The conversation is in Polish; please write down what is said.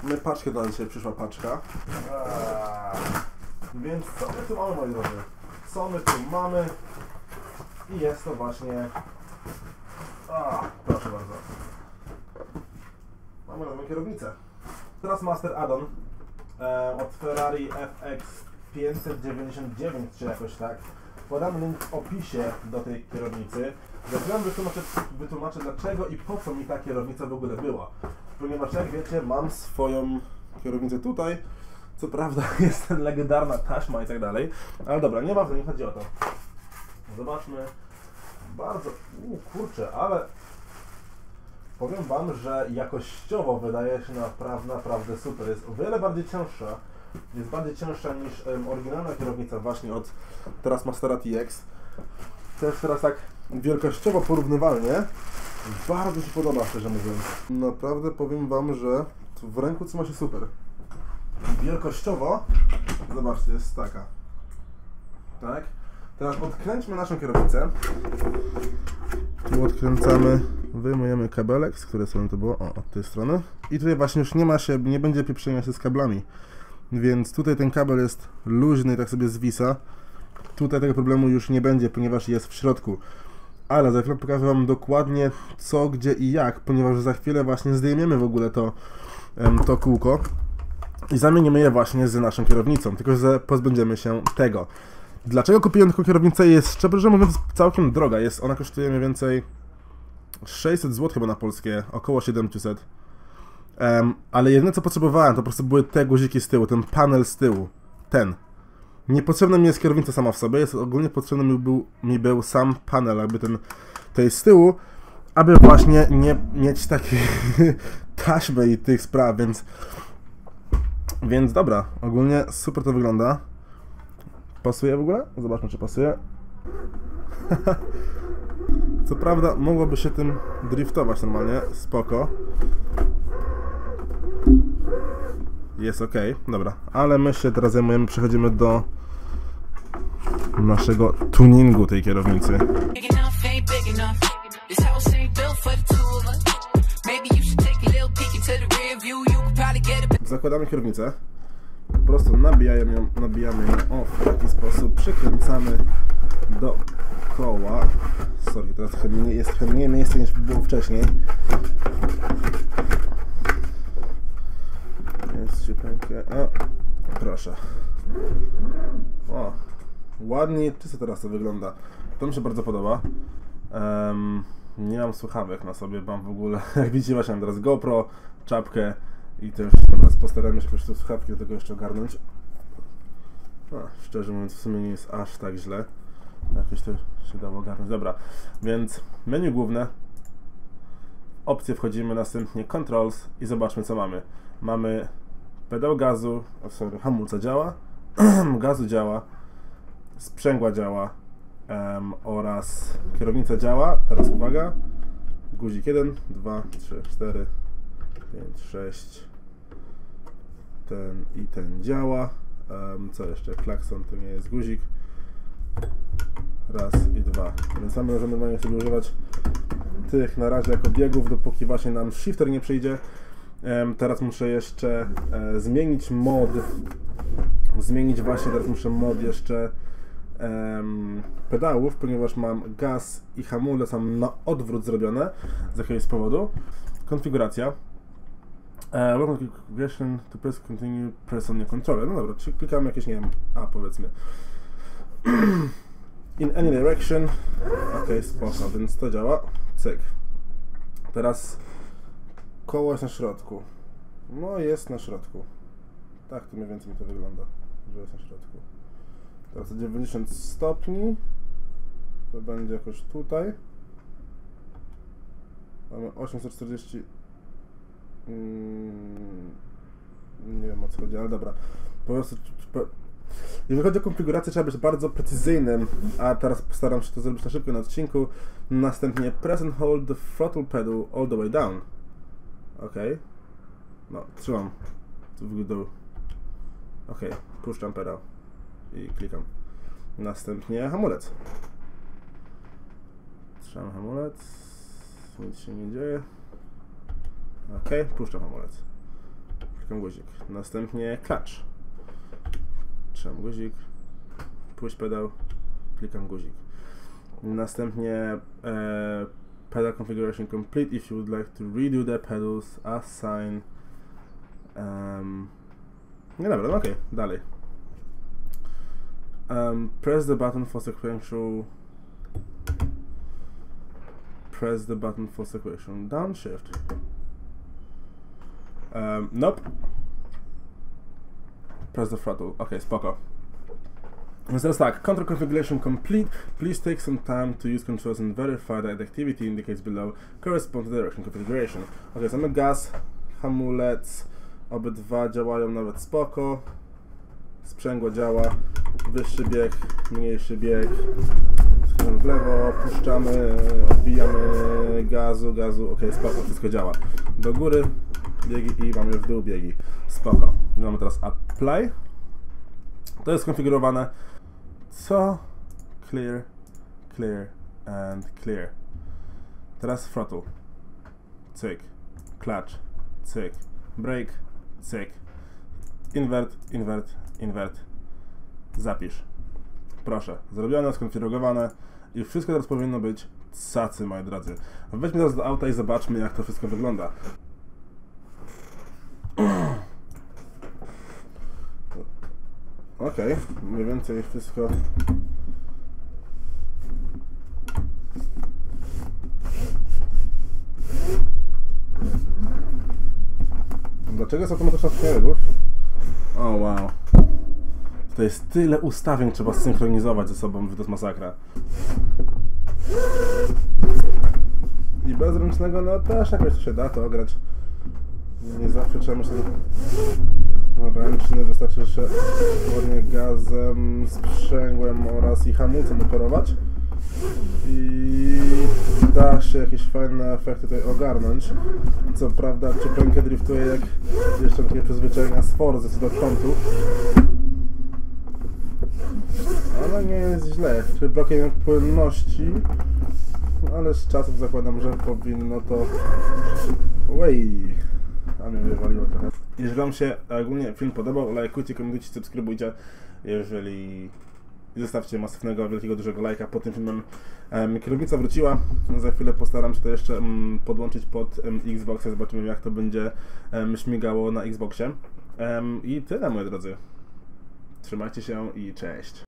paczkę do nas dzisiaj przyszła paczka. Więc co my tu mamy, moi drodzy? Co my tu mamy? I jest to właśnie... proszę bardzo. Mamy nową kierownicę. Teraz Master Add-on od Ferrari FX 599 czy jakoś tak. Podam link w opisie do tej kierownicy. Za chwilę wytłumaczę dlaczego i po co mi ta kierownica w ogóle była. Ponieważ jak wiecie, mam swoją kierownicę tutaj. Co prawda jest legendarna taśma i tak dalej. Ale dobra, nieważne, nie chodzi o to. Zobaczmy. Bardzo... kurczę, ale... powiem wam, że jakościowo wydaje się naprawdę super. Jest o wiele bardziej cięższa. Jest bardziej cięższa niż oryginalna kierownica właśnie od teraz Mastera TX. Też teraz tak wielkościowo porównywalnie. Bardzo się podoba, szczerze mówiąc. Naprawdę powiem wam, że w ręku trzyma się super. Wielkościowo, zobaczcie, jest taka. Tak? Teraz odkręćmy naszą kierownicę. Tu odkręcamy, wyjmujemy kabelek, z której strony to było? Od tej strony. I tutaj właśnie już nie będzie pieprzenia się z kablami. Więc tutaj ten kabel jest luźny i tak sobie zwisa. Tutaj tego problemu już nie będzie, ponieważ jest w środku. Ale za chwilę pokażę wam dokładnie co, gdzie i jak, ponieważ za chwilę właśnie zdejmiemy w ogóle to kółko i zamienimy je właśnie z naszą kierownicą, tylko że pozbędziemy się tego. Dlaczego kupiłem taką kierownicę? Jest, szczerze mówiąc, całkiem droga. Ona kosztuje mniej więcej 600 zł chyba na polskie, około 700. Ale jedyne co potrzebowałem to po prostu były te guziki z tyłu, ten panel z tyłu. Niepotrzebna mi jest kierownica sama w sobie, ogólnie potrzebny mi był sam panel, jakby tej z tyłu, aby właśnie nie mieć takiej taśmy i tych spraw, więc dobra, ogólnie super to wygląda. Pasuje w ogóle? Zobaczmy, czy pasuje. Co prawda mogłoby się tym driftować normalnie, spoko. Jest ok, dobra, ale my się teraz zajmujemy, przechodzimy do naszego tuningu tej kierownicy. Zakładamy kierownicę, po prostu nabijamy ją w taki sposób, przykręcamy do koła. Sorry, teraz jest mniej miejsca niż było wcześniej. Jest ciepłenkie. Proszę. Ładnie, czysto teraz to wygląda. To mi się bardzo podoba. Nie mam słuchawek na sobie, mam w ogóle, jak widzicie, właśnie mam teraz GoPro, czapkę i też teraz postaramy się jakoś te słuchawki do tego jeszcze ogarnąć. Szczerze mówiąc, w sumie nie jest aż tak źle. Jakoś to się dało ogarnąć. Dobra, więc menu główne. Opcje wchodzimy, następnie Controls i zobaczmy co mamy. Mamy pedał gazu, hamulca działa, gazu działa, sprzęgła działa oraz kierownica działa. Teraz uwaga, guzik 1, 2, 3, 4, 5, 6, ten i ten działa. Co jeszcze? Klakson to nie jest guzik. Raz i dwa. Więc mamy możemy normalnie sobie używać tych na razie jako biegów, dopóki właśnie nam shifter nie przyjdzie. Teraz muszę jeszcze zmienić mod. Teraz muszę mod jeszcze pedałów, ponieważ mam gaz i hamulec mam na odwrót zrobione z jakiegoś powodu. Konfiguracja. Configuration to press continue, press on your controller. No dobra, czyli klikamy jakieś, nie wiem, powiedzmy. In any direction. Ok, spoko, więc to działa. Cyk. Teraz koło jest na środku. No jest na środku. Tak to mniej więcej mi to wygląda, że jest na środku. Teraz 90 stopni. To będzie jakoś tutaj. Mamy 840. Nie wiem o co chodzi, ale dobra. Po prostu jeżeli chodzi o konfigurację, trzeba być bardzo precyzyjnym, a teraz postaram się to zrobić na szybko na odcinku. Następnie press and hold the throttle pedal all the way down. Ok. No, trzymam w dół. Ok, puszczam pedał i klikam. Następnie hamulec. Trzymam hamulec. Nic się nie dzieje. Ok, puszczam hamulec. klikam guzik. Następnie klacz. Trzymam guzik, push pedał, klikam guzik. Następnie pedal configuration complete if you would like to redo the pedals, assign. Nie dobra, no okej, dalej. Press the button for sequential. Press the button for sequential downshift. Nope. Press the throttle. Okay, spoko. Więc teraz tak, control configuration complete. Please take some time to use controls and verify that the activity indicates below correspond to the direction configuration. Ok, mamy gaz, hamulec, obydwa działają nawet spoko. Sprzęgło działa, wyższy bieg, mniejszy bieg. W lewo, puszczamy, odbijamy gazu, ok, spoko, wszystko działa. Do góry biegi i mamy w dół biegi. Spoko. Mamy teraz apply. To jest skonfigurowane. Co? Clear, clear and clear. Teraz throttle. Cyk. Clutch. Cyk. Brake. Cyk. Invert, invert, invert. Zapisz. Proszę. Zrobione, skonfigurowane i wszystko teraz powinno być cacy, moi drodzy. Weźmy teraz do auta i zobaczmy, jak to wszystko wygląda. Okej, mniej więcej wszystko. Dlaczego jest automatyczna biegów? O wow. To jest tyle ustawień, trzeba synchronizować ze sobą, to jest masakra. I bez ręcznego, no też jakoś to się da to ograć. Nie zawsze trzeba myśleć. Ręczny wystarczy, że ładnie gazem, sprzęgłem oraz i hamulcem operować i da się jakieś fajne efekty tutaj ogarnąć. Co prawda ciepeńkę driftuje jak jeszcze takie przyzwyczajenia z Forzy co do kątów, ale nie jest źle. Czyli brakiem płynności, ale z czasem zakładam, że powinno to... A mnie wywaliło trochę. Jeżeli Wam się ogólnie film podobał, lajkujcie, komentujcie, subskrybujcie. Jeżeli zostawcie masywnego, wielkiego, dużego lajka pod tym filmem. Kierownica wróciła. Za chwilę postaram się to jeszcze podłączyć pod Xboxa. Zobaczymy, jak to będzie śmigało na Xboxie. I tyle, moi drodzy. Trzymajcie się i cześć.